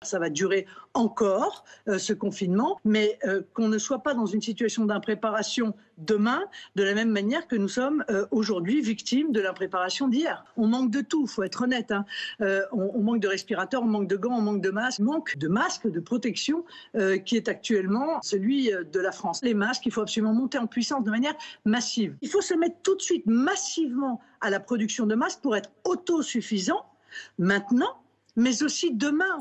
Ça va durer encore, ce confinement, mais qu'on ne soit pas dans une situation d'impréparation demain, de la même manière que nous sommes aujourd'hui victimes de l'impréparation d'hier. On manque de tout, il faut être honnête. On manque de respirateurs, on manque de gants, on manque de masques. Manque de masques, de protection, qui est actuellement celui de la France. Les masques, il faut absolument monter en puissance de manière massive. Il faut se mettre tout de suite massivement à la production de masques pour être autosuffisant maintenant, mais aussi demain.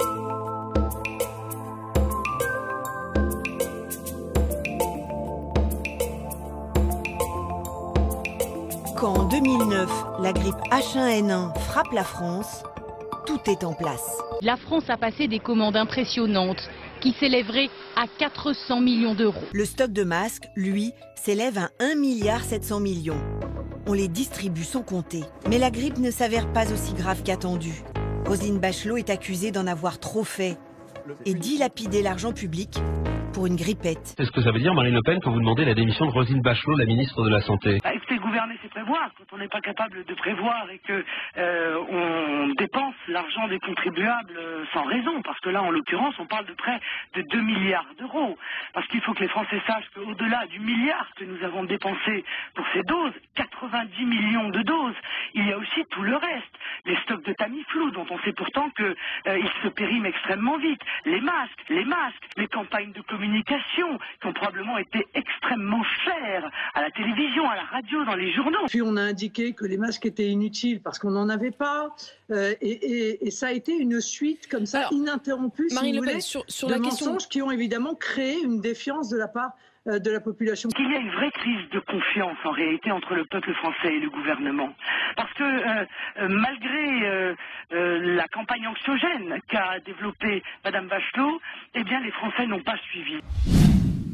Quand en 2009, la grippe H1N1 frappe la France, tout est en place. La France a passé des commandes impressionnantes qui s'élèveraient à 400 millions d'euros. Le stock de masques, lui, s'élève à 1,7 milliard. On les distribue sans compter. Mais la grippe ne s'avère pas aussi grave qu'attendu. Roselyne Bachelot est accusée d'en avoir trop fait et dilapider l'argent public pour une grippette. C'est ce que ça veut dire, Marine Le Pen, quand vous demandez la démission de Roselyne Bachelot, la ministre de la Santé? Écoutez, gouverner, c'est prévoir. Quand on n'est pas capable de prévoir et que on dépense l'argent des contribuables sans raison, parce que là, en l'occurrence, on parle de près de 2 milliards d'euros. Parce qu'il faut que les Français sachent qu'au-delà du milliard que nous avons dépensé pour ces doses, 90 millions de doses, il y a aussi tout le reste. Les stocks de Tamiflu, dont on sait pourtant qu'ils se périment extrêmement vite. Les masques, les campagnes de communication qui ont probablement été extrêmement chères à la télévision, à la radio, dans les journaux. Puis on a indiqué que les masques étaient inutiles parce qu'on n'en avait pas. Et ça a été une suite comme ça, ininterrompue, si vous voulez, sur de la mensonges question... qui ont évidemment créé une défiance de la part de la population. Il y a une vraie crise de confiance en réalité entre le peuple français et le gouvernement. Parce que malgré la campagne anxiogène qu'a développée Madame Bachelot, eh bien les Français n'ont pas suivi.